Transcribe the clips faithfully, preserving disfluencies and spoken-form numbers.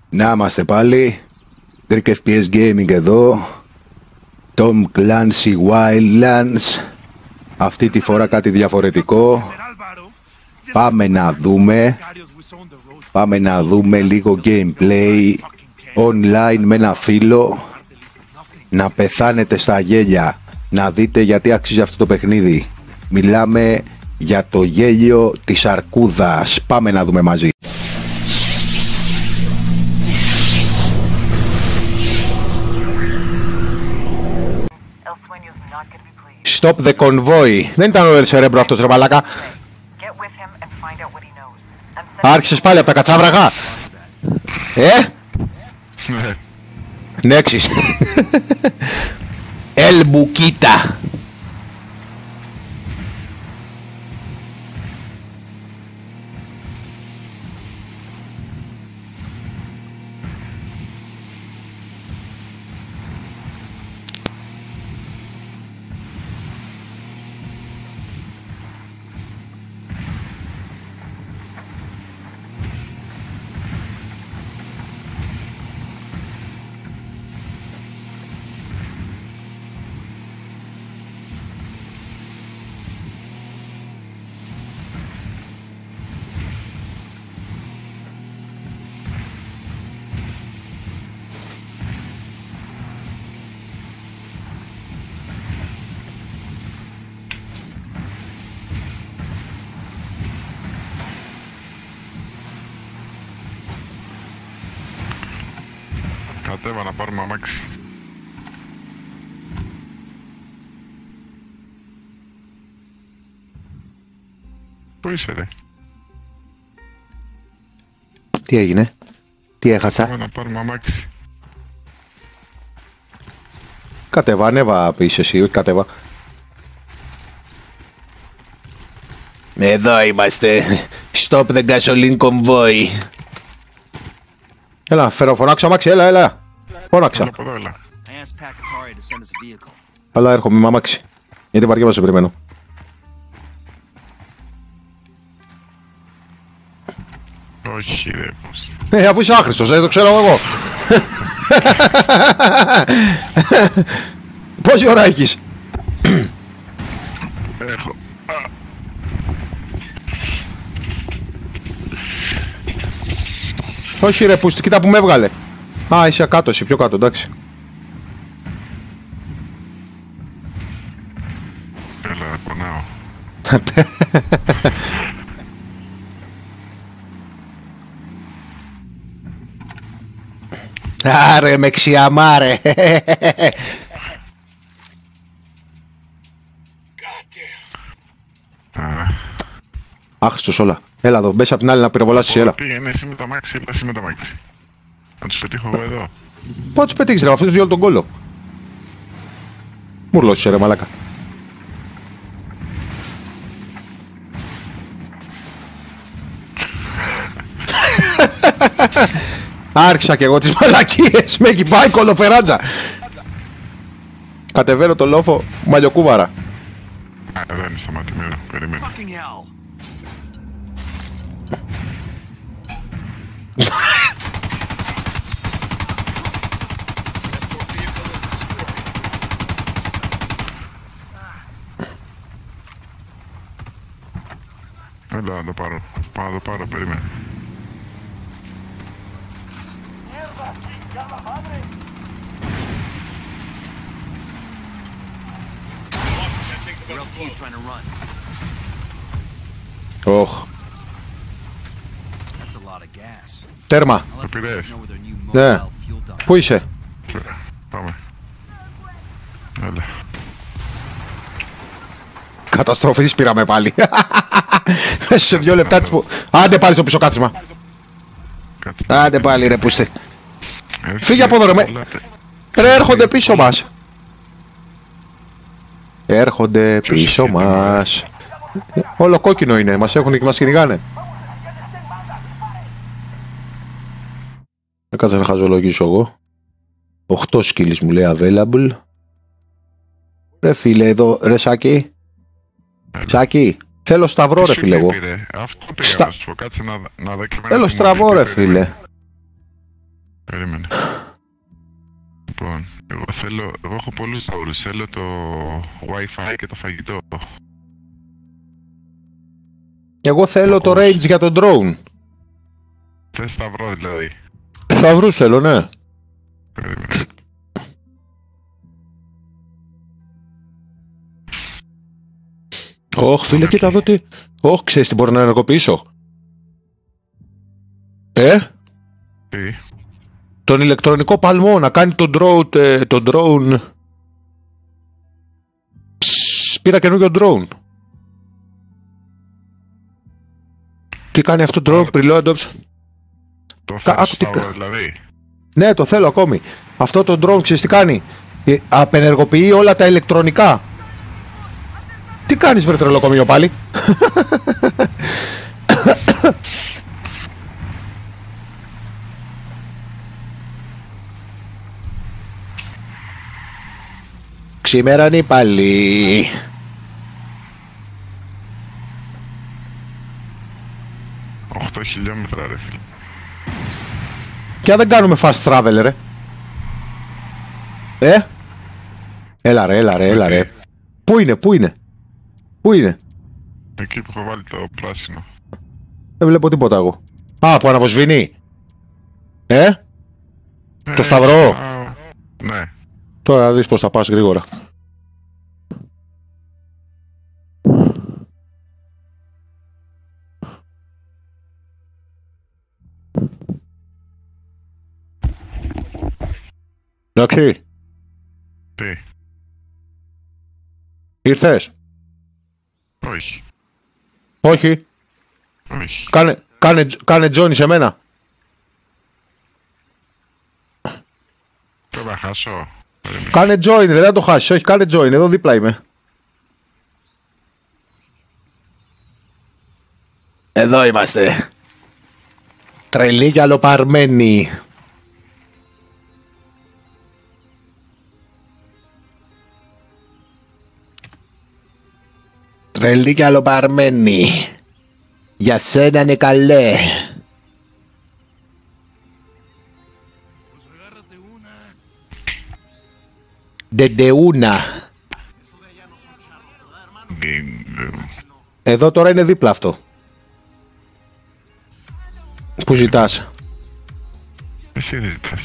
Να είμαστε πάλι. Greek εφ πι ες Gaming εδώ. Tom Clancy Wildlands. Αυτή τη φορά κάτι διαφορετικό. Πάμε να δούμε. Πάμε να δούμε λίγο gameplay online με ένα φίλο. Να πεθάνετε στα γέλια. Να δείτε γιατί αξίζει αυτό το παιχνίδι. Μιλάμε για το γέλιο της αρκούδας. Πάμε να δούμε μαζί. Stop the convoy. Δεν ήταν ο Ελσερέμπρο αυτός ρε μαλάκα. Άρχισες πάλι από τα κατσάβραγα. Ε? Νέξεις. Ελμπουκίτα. Κατέβα να πάρουμε αμάξι. Πού είσαι ρε? Τι έγινε? Τι έχασα? Κατέβα να πάρουμε αμάξι. Κατέβα, ανέβα πεις εσύ, όχι κατέβα. Εδώ είμαστε. Stop the gasoline convoy. Έλα, φέρω, φωνάξω αμάξι, έλα, έλα. Φώναξα. Έλα από εδώ, έλα. Αλλά έρχομαι με αμάξι. Γιατί βαριέμαι σε περιμένω. Όχι ρε, πώς. Ε, αφού είσαι άχρηστος, ε, το ξέρω εγώ. Πόση ώρα έχεις? Έχω. Όχι ρε πούστη, κοίτα που με έβγαλε. Α, είσαι κάτω εσύ, πιο κάτω, εντάξει. Έλα, πονάω. Άρε με ξιαμάρε. Άχρηστος όλα. Έλα εδώ, μπες απ' την άλλη να πυροβολάσεις, έλα. Πήγαινε εσύ με τα μάξι, έλα εσύ με τα μάξι. Να τους πετύχω εγώ εδώ. Πού τους πετύχεις ρε, αφήσεις όλο τον κόλλο. Μουρλώσαι ρε μαλάκα. Άρχισα κι εγώ τις μαλακίες, με έχει πάει κολοφεράτζα. Κατεβαίνω το λόφο, μαλλιοκούβαρα. Α, εδώ είναι σταματημένο, περιμένω. Έλα να το πάρω, πάω να το πάρω, περίμενε. Όχ. Τέρμα. Το πειρές. Ναι. Πού είσαι? Πάμε. Έλα. Καταστροφής πήραμε πάλι. Μέσα σε δυο λεπτά της που... Άντε πάλι στο πίσω κάτσιμα. Άντε πάλι ρε πούστε. Φύγε από εδώ ρε με... Ρε έρχονται πίσω μας. Έρχονται πίσω μας. Όλο κόκκινο είναι, μας έχουν και μας κυνηγάνε. Κάτσε να χαζολογήσω εγώ. οκτώ skills μου λέει available. Ρε φίλε εδώ, ρε Σάκη. Σάκη, θέλω σταυρό ρε φίλε εγώ. Αυτό πήγα να σου πω, κάτσε να δω. Θέλω στραβό ρε φίλε. Περίμενε. Λοιπόν, εγώ θέλω, εγώ έχω πολλούς ταύρους, θέλω το Wi-Fi και το φαγητό. Εγώ θέλω το range για τον drone. Θες σταυρό δηλαδή. Σταυρούς θέλω, ναι. Περίμενε. Ωχ, φίλε, κοίτα εδώ τι. Ωχ, ξέρεις τι μπορώ να ενεργοποιήσω. Ε? Τι? Τον ηλεκτρονικό παλμό, να κάνει τον drone, ε, τον drone. Ψ, πήρα καινούργιο drone. Τι κάνει αυτό το drone, preload. Το Κα, θες άκου, τι... σταυρό δηλαδή. Ναι, το θέλω ακόμη. Αυτό το drone, ξέρεις τι κάνει. Ε, απενεργοποιεί όλα τα ηλεκτρονικά. Τι κάνεις, βρε τρελοκομείο πάλι? Ξημερώνει πάλι. οκτώ χιλιόμετρα ρε φίλε. Και αν δεν κάνουμε fast travel, ρε. Ε? Έλα ρε, έλα ρε, έλα ρε. Πού είναι, πού είναι? Πού είναι? Εκεί που έχω βάλει το πράσινο. Δεν βλέπω τίποτα εγώ. Α, που αναβοσβήνει. Ε? Ε, Το σταυρό. α, ναι. Τώρα να δεις πως θα πας γρήγορα. Εντάξει. Τι? Ήρθες? Όχι. Όχι. Όχι. Κάνε, κάνε, κάνε join σε μένα. Πρέπει να χάσω. Περίμενε. Κάνε join, ρε, δεν το χάσεις. Όχι, κάνε join. Εδώ δίπλα είμαι. Εδώ είμαστε. Τρελή και αλλοπαρμένη. Τρελή και αλλοπαρμένη. Για σένα είναι καλέ. Ντεντεούνα. Εδώ τώρα είναι δίπλα αυτό. Που ζητάς? Εσύ δεν ζητάς.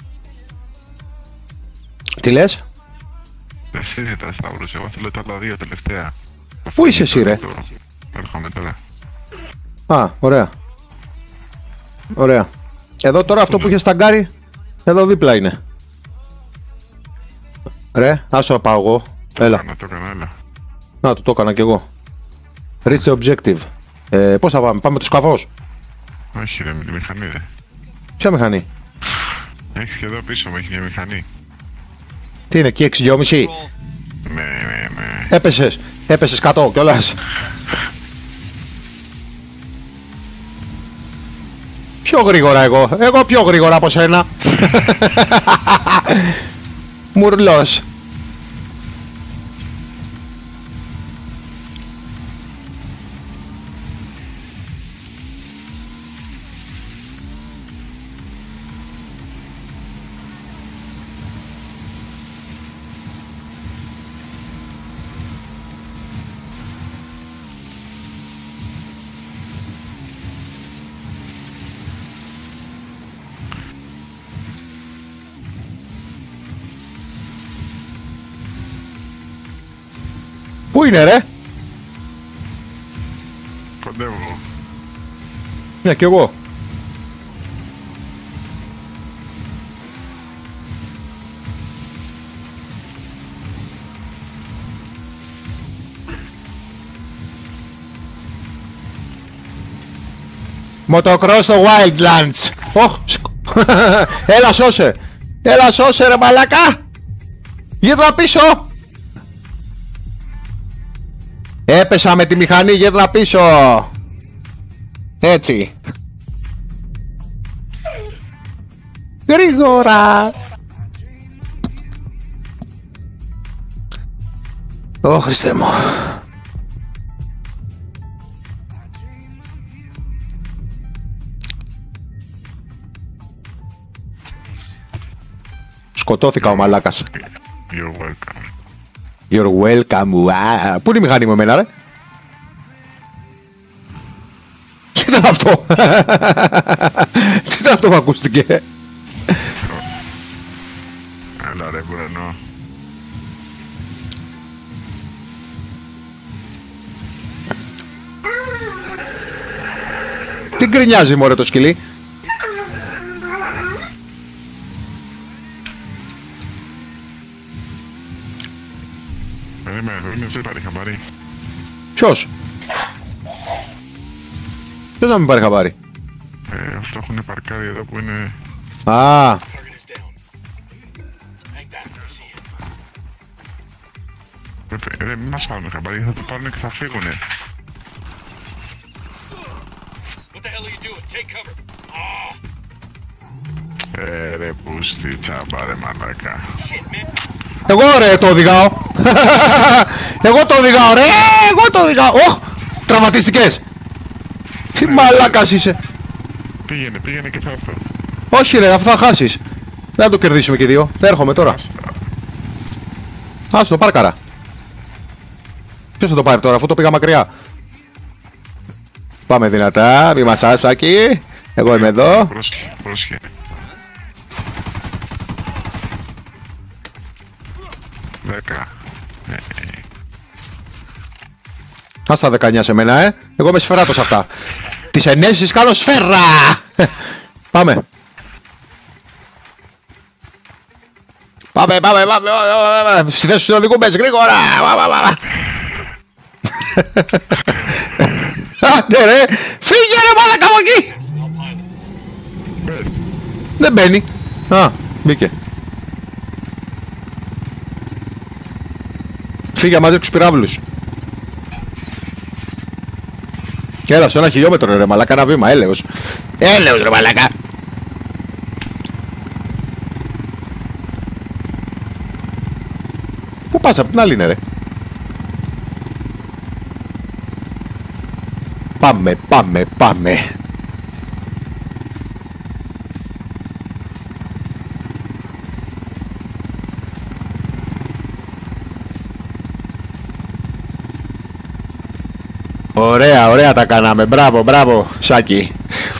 Τι λες? Εσύ ζητάς σταύρους. Εγώ θέλω τα άλλα δύο τελευταία. Πού είσαι εσύ, ρε? Έρχομαι τώρα. Α, ωραία. Ωραία. Εδώ τώρα αυτό που είχε σταγκάρει, εδώ δίπλα είναι. Ρε, άσο να πάω εγώ. Έλα. Να το έκανα, έλα. Να το, το έκανα κι εγώ. Reach the objective. Ε, πώς θα πάμε, πάμε το σκαφός? Όχι ρε, με τη μηχανή ρε. Ποια μηχανή? Έχεις και εδώ πίσω μου, έχει μια μηχανή. Τι είναι, εκεί έξι και μισή? Ναι, ναι, ναι. Έπεσες, έπεσες κάτω κιόλας. Πιο γρήγορα εγώ, εγώ πιο γρήγορα από σένα. Μουρλός. Πού είναι ρε? Κοντεύω. Ναι, κι εγώ. Motocross στο Wildlands. Ωχ, έλα σώσε. Έλα σώσε ρε μαλάκα. Γύρνα πίσω. Έπεσα με τη μηχανή, γύρνα πίσω. Έτσι. Γρήγορα. Ω Χριστέ μου. Σκοτώθηκα ο μαλάκας. You're welcome. You're welcome. Wow. Πού είναι η μηχανή μου εμένα, ρε? Τι ήταν αυτό? Τι ήταν αυτό που ακούστηκε? Έλα ρε Μπρενό. Τι γκρινιάζει μωρέ το σκυλί? Περίμενε, περίμενε, δεν πάρει χαμπάρι. Ποιος? Ποιος να μην πάρει χαμπάρι? Ε, αυτό έχουν παρκάρει εδώ που είναι... Α, Ρε, ρε μην μας πάρουν χαμπάρι, θα το πάρουν και θα φύγουνε. Ε, ρε πούστη τσάμπα ρε μαλάκα. εγώ ρε το οδηγάω. Εγώ το οδηγάω ρε. Εγώ το οδηγάω. Οχ, τραυματίστηκες. Τι μαλάκας είσαι. Πήγαινε, πήγαινε και θα αυτό. Όχι ρε, αυτό θα χάσεις. Δεν θα το κερδίσουμε και δύο. Έρχομαι τώρα. Άσο το πάρκαρα. Ποιος θα το πάρει τώρα, αφού το πήγα μακριά? Πάμε δυνατά, μη μας άσακι. Εγώ είμαι εδώ. Πρόσχε, πρόσχε. Δέκα. Ε, ε. Ας τα δεκαεννιά σε μένα, ε. Εγώ είμαι σφαιράτος αυτά. Τις ενέσεις κάνω σφαίρα. Πάμε. Πάμε, πάμε, πάμε, πάμε. Στη θέση του οδηγού μπες γρήγορα. Άντε ρε, φύγε ρε μάλακα από εκεί. Δεν μπαίνει. Α, μπήκε. Φύγε μαζί τους πυράβλους. Έλα σε ένα χιλιόμετρο ρε μαλάκα, ένα βήμα, έλεος. Έλεος ρε μαλάκα. Πού πας, απ' την άλλη είναι ρε? Πάμε, πάμε, πάμε. Ωραία, ωραία τα κάναμε. Μπράβο, μπράβο, Σάκη.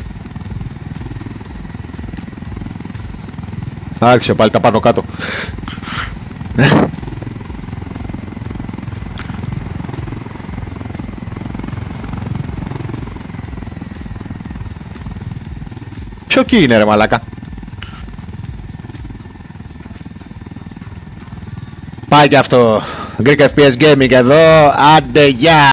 Άρχισε πάλι τα πάνω κάτω. Ποιο κι είναι ρε μαλάκα? Πάει κι αυτό. Greek εφ πι ες Gaming εδώ. Άντε γεια.